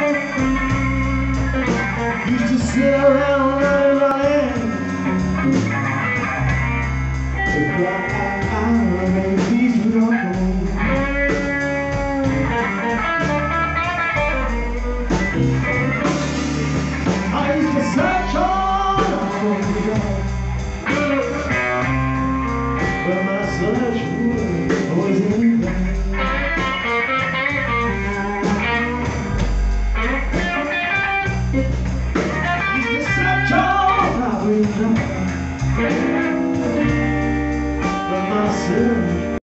Used to sit around running, if I please would not come. I used to search on, but my search was